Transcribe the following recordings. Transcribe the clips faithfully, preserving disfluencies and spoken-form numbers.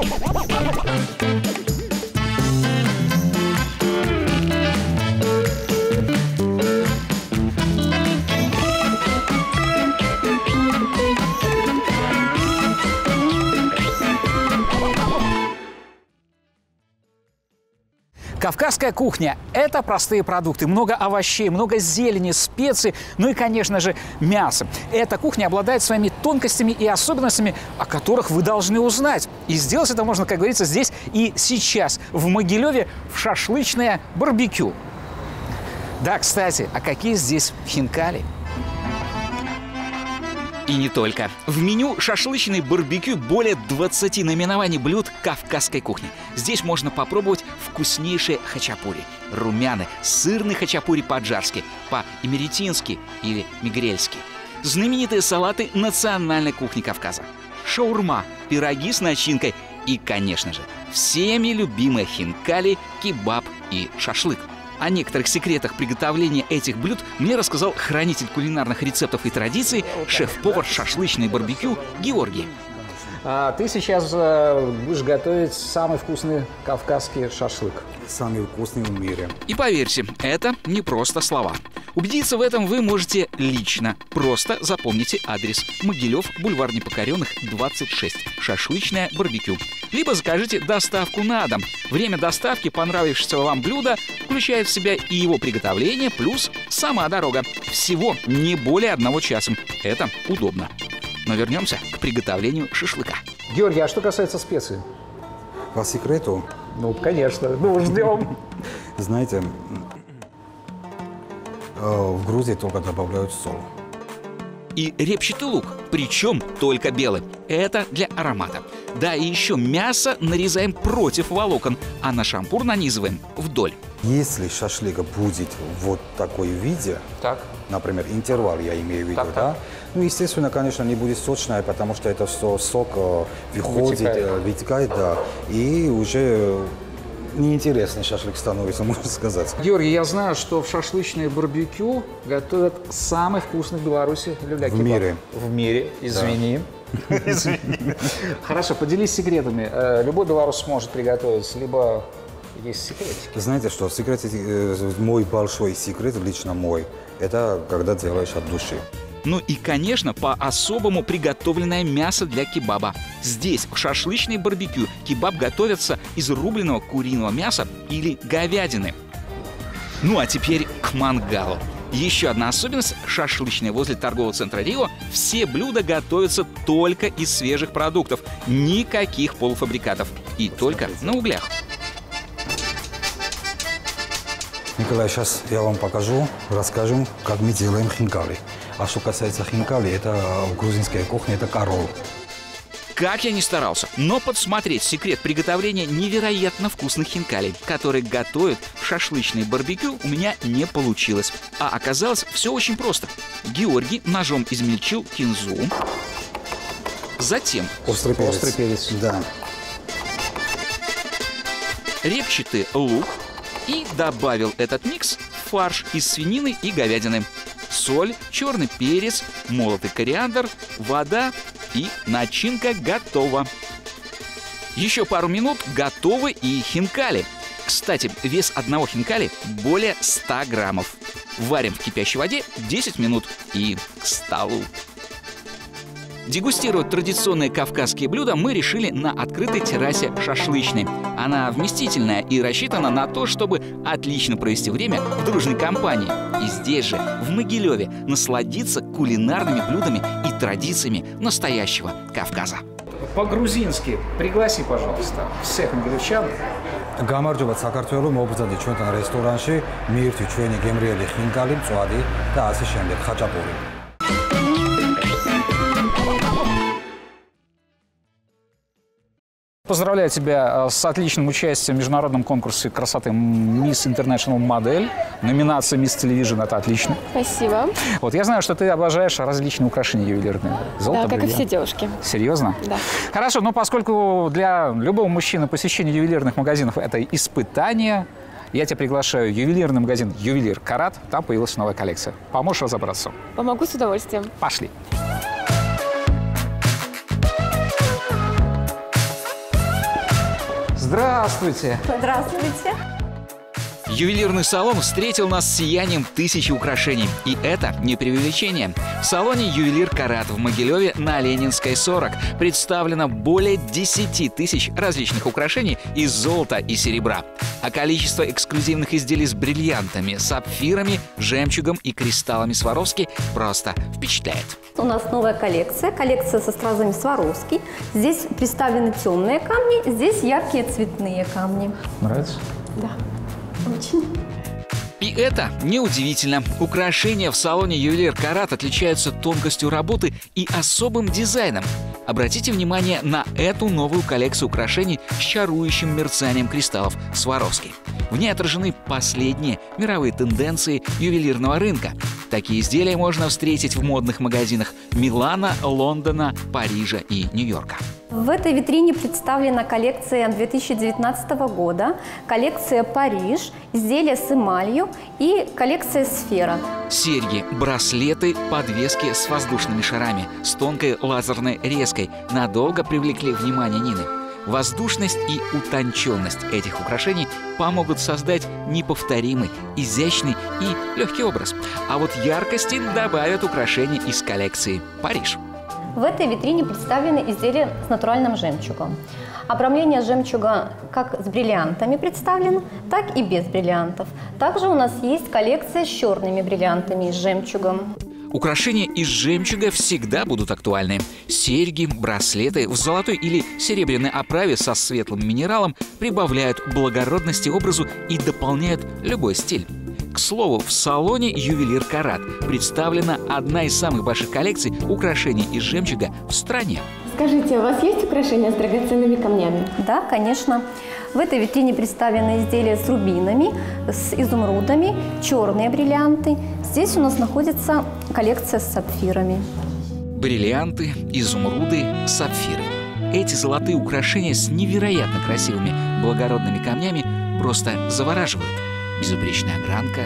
Кавказская кухня – это простые продукты. Много овощей, много зелени, специй, ну и, конечно же, мясо. Эта кухня обладает своими тонкостями и особенностями, о которых вы должны узнать. И сделать это можно, как говорится, здесь и сейчас, в Могилеве, в шашлычное барбекю. Да, кстати, а какие здесь хинкали? И не только. В меню шашлычный барбекю более двадцати наименований блюд кавказской кухни. Здесь можно попробовать вкуснейшие хачапури. Румяны, сырный хачапури по-аджарски, по-эмеретински или мигрельски. Знаменитые салаты национальной кухни Кавказа. Шаурма, пироги с начинкой и, конечно же, всеми любимые хинкали, кебаб и шашлык. О некоторых секретах приготовления этих блюд мне рассказал хранитель кулинарных рецептов и традиций, шеф-повар шашлычной барбекю Георгий. А ты сейчас э, будешь готовить самый вкусный кавказский шашлык. Самый вкусный в мире. И поверьте, это не просто слова. Убедиться в этом вы можете лично. Просто запомните адрес: Могилев, бульвар Непокоренных, двадцать шесть. Шашлычное барбекю. Либо закажите доставку на дом. Время доставки понравившегося вам блюда включает в себя и его приготовление, плюс сама дорога. Всего не более одного часа. Это удобно. Но вернемся к приготовлению шашлыка. Георгий, а что касается специй? По секрету? Ну, конечно. Ну, ждем. Знаете, в Грузии только добавляют соль. И репчатый лук, причем только белый. Это для аромата. Да, и еще мясо нарезаем против волокон, а на шампур нанизываем вдоль. Если шашлык будет вот такой виде, Так. например, интервал я имею в виду, Так, да? так. Ну, естественно, конечно, не будет сочное, потому что это все сок э, выходит, Вытекает. э, вытекает, да, и уже неинтересный шашлык становится, можно сказать. Георгий, я знаю, что в шашлычное барбекю готовят самый вкусный в Беларуси люля-кебаб. В мире. В мире, извини. Извини. Хорошо, поделись секретами. Э, Любой белорус сможет приготовить, либо есть секрет. Знаете что, секрет, э, мой большой секрет, лично мой, это когда делаешь от души. Ну и, конечно, по-особому приготовленное мясо для кебаба. Здесь, в шашлычной барбекю, кебаб готовится из рубленого куриного мяса или говядины. Ну а теперь к мангалу. Еще одна особенность шашлычной возле торгового центра Рио – все блюда готовятся только из свежих продуктов. Никаких полуфабрикатов. И только на углях. Николай, сейчас я вам покажу, расскажем, как мы делаем хинкали. А что касается хинкали, это в грузинской кухне, это король. Как я ни старался, но подсмотреть секрет приготовления невероятно вкусных хинкалей, которые готовят в шашлычный барбекю, у меня не получилось. А оказалось все очень просто. Георгий ножом измельчил кинзу, затем Острый перец. Острый перец. Да. репчатый лук и добавил этот микс в фарш из свинины и говядины. Соль, черный перец, молотый кориандр, вода и начинка готова. Еще пару минут готовы и хинкали. Кстати, вес одного хинкали более ста граммов. Варим в кипящей воде десять минут и к столу. Дегустировать традиционные кавказские блюда мы решили на открытой террасе шашлычной. Она вместительная и рассчитана на то, чтобы отлично провести время в дружной компании. И здесь же, в Могилеве, насладиться кулинарными блюдами и традициями настоящего Кавказа. По-грузински пригласи, пожалуйста, всех могилевчан. გამარჯობა საქართველო, მოგბრძანეთ ჩვენთან რესტორანში, მიირთვით ჩვენი გემრიელი ხინკალი, მწვადი და ასე შემდეგ, ხაჭაპური. Поздравляю тебя с отличным участием в международном конкурсе красоты Miss International Модель. Номинация Miss Television – это отлично. Спасибо. Вот я знаю, что ты обожаешь различные украшения ювелирные. Золото, Да, как и бриллиант. все девушки. Серьезно? Да. Хорошо, но поскольку для любого мужчины посещение ювелирных магазинов – это испытание, я тебя приглашаю в ювелирный магазин «Ювелир Карат». Там появилась новая коллекция. Поможешь разобраться? Помогу с удовольствием. Здравствуйте. Здравствуйте. Ювелирный салон встретил нас с сиянием тысячи украшений. И это не преувеличение. В салоне «Ювелир Карат» в Могилеве на Ленинской, сорок представлено более десяти тысяч различных украшений из золота и серебра. А количество эксклюзивных изделий с бриллиантами, сапфирами, жемчугом и кристаллами Сваровски просто впечатляет. У нас новая коллекция, коллекция со стразами Сваровски. Здесь представлены темные камни, здесь яркие цветные камни. Нравится? Да. Очень. И это неудивительно. Украшения в салоне «Ювелир Карат» отличаются тонкостью работы и особым дизайном. Обратите внимание на эту новую коллекцию украшений с чарующим мерцанием кристаллов Сваровски. В ней отражены последние мировые тенденции ювелирного рынка. Такие изделия можно встретить в модных магазинах Милана, Лондона, Парижа и Нью-Йорка. В этой витрине представлена коллекция две тысячи девятнадцатого года, коллекция «Париж», изделия с эмалью и коллекция «Сфера». Серьги, браслеты, подвески с воздушными шарами, с тонкой лазерной резкой надолго привлекли внимание Нины. Воздушность и утонченность этих украшений помогут создать неповторимый, изящный и легкий образ. А вот яркости добавят украшения из коллекции «Париж». В этой витрине представлены изделия с натуральным жемчугом. Обрамление жемчуга как с бриллиантами представлено, так и без бриллиантов. Также у нас есть коллекция с черными бриллиантами и с жемчугом. Украшения из жемчуга всегда будут актуальны. Серьги, браслеты в золотой или серебряной оправе со светлым минералом прибавляют благородности образу и дополняют любой стиль. К слову, в салоне «Ювелир Карат» представлена одна из самых больших коллекций украшений из жемчуга в стране. Скажите, у вас есть украшения с драгоценными камнями? Да, конечно. В этой витрине представлены изделия с рубинами, с изумрудами, черные бриллианты. Здесь у нас находится коллекция с сапфирами. Бриллианты, изумруды, сапфиры. Эти золотые украшения с невероятно красивыми благородными камнями просто завораживают. Безупречная огранка,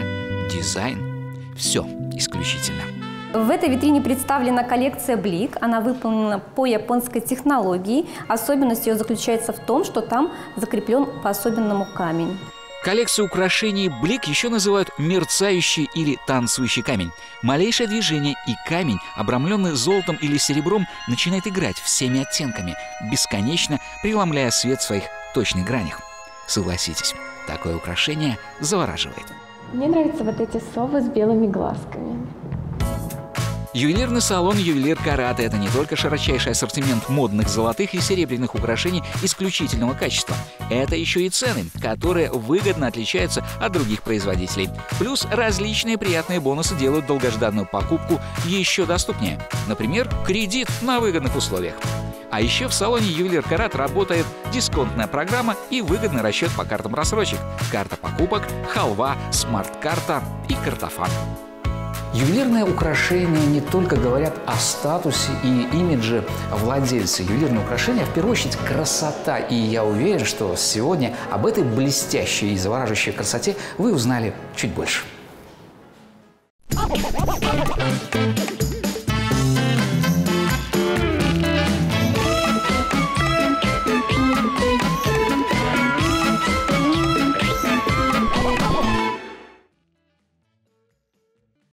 дизайн – все исключительно. В этой витрине представлена коллекция «Блик». Она выполнена по японской технологии. Особенность ее заключается в том, что там закреплен по-особенному камень. Коллекцию украшений «Блик» еще называют мерцающий или танцующий камень. Малейшее движение, и камень, обрамленный золотом или серебром, начинает играть всеми оттенками, бесконечно преломляя свет в своих точных гранях. Согласитесь, такое украшение завораживает. Мне нравятся вот эти совы с белыми глазками. Ювелирный салон «Ювелир Карат» — это не только широчайший ассортимент модных золотых и серебряных украшений исключительного качества. Это еще и цены, которые выгодно отличаются от других производителей. Плюс различные приятные бонусы делают долгожданную покупку еще доступнее. Например, кредит на выгодных условиях. А еще в салоне «Ювелир Карат» работает дисконтная программа и выгодный расчет по картам рассрочек. Карта покупок, халва, смарт-карта и картофан. Ювелирные украшения не только говорят о статусе и имидже владельца. Ювелирные украшения, в первую очередь, красота. И я уверен, что сегодня об этой блестящей и завораживающей красоте вы узнали чуть больше.